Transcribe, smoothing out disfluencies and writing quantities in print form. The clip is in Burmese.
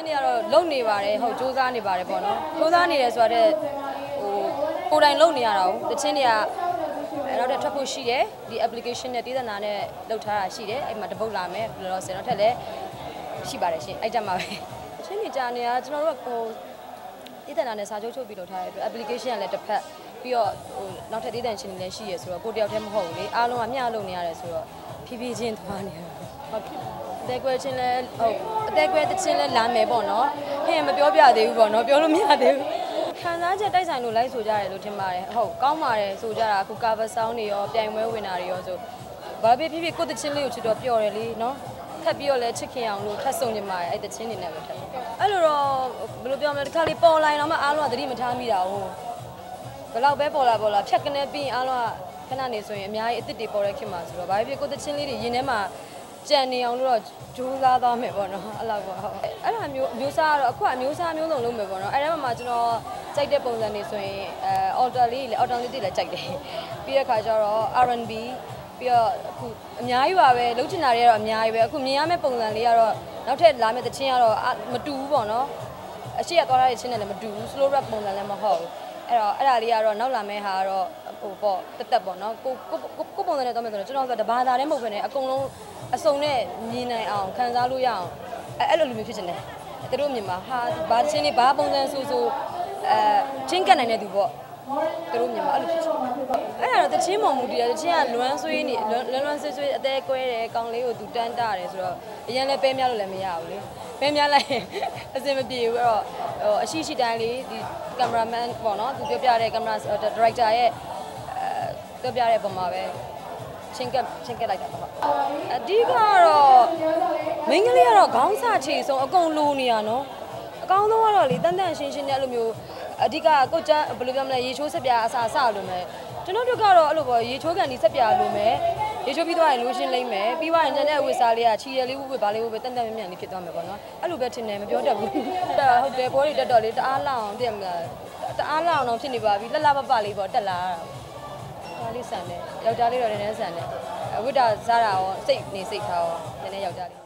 ချင်းတွေကတော့လုံနေပါတယ်ဟုတ်စူးစမ်းနေပါတယ်ပေါ့နော်စူးစမ်းနေတယ်ဆိုတော့ကိုယ်တိုင်လုံနေရတာတချင်းတွေကနောက်ထပ်ထွက်ဖို့ရှိတယ်ဒီ application နဲ့တည်သနာနဲ့လုပ်ထားတာရှိတယ်အဲ့မှာတပုတ်လာမယ်ဘယ်လိုလဲနောက်ထပ်လည်းရှိပါတယ်ရှင်အဲ့တက်မှာပဲချင်းတွေကြာနေတာကျွန်တော်တို့တည်သနာနဲ့စာချုပ်ချုပ်ပြီးလုပ်ထားတယ် application ကလည်းတစ်ဖက်ပြီးတော့နောက်ထပ်တည်သနာချင်းတွေလည်းရှိရဆိုတော့ကိုတယောက်တည်းမဟုတ်ဘူးလေအားလုံးကမျှလုပ်နေရတယ်ဆိုတော့ဖြည်းဖြည်းချင်းသွားနေတယ်ဟုတ်ကဲ့အသေးကွဲချင်းလဲဟုတ်အသေးကွဲတချင်းလဲလာမယ်ပေါ့နော်ဟင်းမပြောပြသေးဘူးပေါ့နော်ပြောလို့မရသေးဘူးခံစားချက်တိုက်ဆိုင်လို့လိုက်ဆိုကြတယ်လို့ထင်ပါတယ်ဟုတ်ကောင်းပါတယ်ဆိုကြတာအခု cover sound တွေရောပြိုင်ပွဲဝင်တာတွေရောဆိုဘာဖြစ်ဖြစ်ကိုတချင်းလေးကိုချစ်တော့ပျော်တယ်လေနော်ထပ်ပြီးတော့လဲချစ်ခင်အောင်လို့ထပ်ဆုံနေပါတယ်အဲ့တချင်းနေနဲ့ပဲထပ်အဲ့လိုတော့ဘယ်လိုပြောမလဲတစ်ခါလေးပေါ်လာရင်တော့မှအားလုံးကသတိမထားမိတာဟုတ်ဘယ်လောက်ပဲပေါ်လာဖြတ်ကနေပြီးအားလုံးကခဏနေဆိုရင်အများကြီးအစ်စ်တွေပေါ်တဲ့ခင်မှာဆိုတော့ဘာဖြစ်ဖြစ်ကိုတချင်းလေးတွေရင်ထဲမှာကြံနေအောင်လို့တော့ကြိုးစားသွားမယ်ပေါ့နော်အဲ့လောက်ပေါ့ဟုတ်အဲ့ဒါမျိုးစားကတော့အခုအမျိုးစားမျိုးစုံလုပ်မယ်ပေါ့နော်အဲ့ဒါမှကျွန်တော်ကြိုက်တဲ့ပုံစံတွေဆိုရင်alter လေးလည်း alter လေးတွေလည်းကြိုက်တယ်ပြီးတဲ့ခါကျတော့ R&B ပြီးတော့အခုအများကြီးပါပဲလုပ်ချင်တာတွေကတော့အများကြီးပဲအခုမြင်ရမယ့်ပုံစံလေးကတော့နောက်ထပ်လာမယ့်သချင်းကတော့မတူဘူးပေါ့နော်အရှိရသွားတဲ့ချင်းနဲ့လည်းမတူဘူး slow rap ပုံစံလည်းမဟုတ်ဘူးအဲ့တော့အဲ့ဒါလေးကတော့နောက်လာမယ့်ဟာကတော့ဟိုပေါ့တက်ပေါ့နော်ကိုပုံစံနဲ့တော့မယ်ဆိုတော့ကျွန်တော်ဆိုတဘာသာတည်းမဟုတ်ဘဲနဲ့အကုန်လုံးအစုံနဲ့မြင်နိုင်အောင်ခံစားလို့ရအောင်အဲ့လိုမျိုးဖြစ်နေတယ်သူတို့မြင်မှာဟာဘာချင်းလေးဘာပုံစံဆိုချင်းကတ်နိုင်တဲ့သူပေါ့သူတို့မြင်မှာအဲ့လိုဖြစ်ချင်အဲ့ဒါတော့တချင်းမော်မူတည်တယ်တချင်းကလွမ်းဆွေးနေလွမ်းဆွေးအသေးကွဲတယ်ကောင်းလေးကိုသူတန်းတာတယ်ဆိုတော့အရင်လည်းပဲများလို့လည်းမရဘူးလေပဲများလိုက်အစင်မပြေဘူးအဲ့တော့အရှိရှိတိုင်းလေးဒီကင်မရာမန်ပေါ့နော်သူပြောပြတဲ့ကင်မရာဒါရိုက်တာရဲ့ပြောပြတဲ့ပုံမှာပဲချင်းကလိုက်တာပေါ့အဓိကတော့မိန်းကလေးကတော့ခေါင်းစာချေဆုံးအကုန်လိုနေရနော်အကောင်းဆုံးကတော့လေတန်တန်ရှင်းရှင်းနဲ့အဲ့လိုမျိုးအဓိကကိုကျန်းဘယ်လိုပြောမလဲရေချိုးဆက်ပြအစားလိုမယ်ကျွန်တော်တို့ကတော့အဲ့လိုပေါ့ရေချိုးကန်ဒီဆက်ပြလိုမယ်ရေချိုးပြီးသွားရင်လိုရှင်းလိမ့်မယ်ပြီးသွားရင်ကျန်တဲ့ဝစ်စားလေးကချီရလေးဝစ်ဘာလေးဝစ်တန်တန်မြန်မြန်လေးဖြစ်သွားမယ်ပေါ့နော်အဲ့လိုပဲထင်တယ်မပြောတတ်ဘူးဟုတ်တယ်ဘောတွေတက်တော့လေတအားလောင်သိရမလားတအားလောင်တော့ဖြစ်နေပါပြီလှလှပလေးပေါ့တက်လာတာလေးဆန်တယ်ယောက်ျားလေးတော့နည်းနည်းဆန်တယ်ဝိတာစားတာရောစိတ်ထားရောနည်းနည်းယောက်ျားလေး